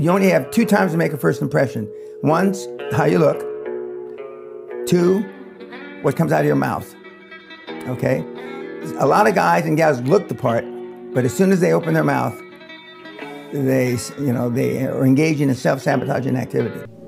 You only have 2 times to make a first impression. One's how you look. 2, what comes out of your mouth. Okay? A lot of guys and gals look the part, but as soon as they open their mouth, they are engaging in self-sabotaging activity.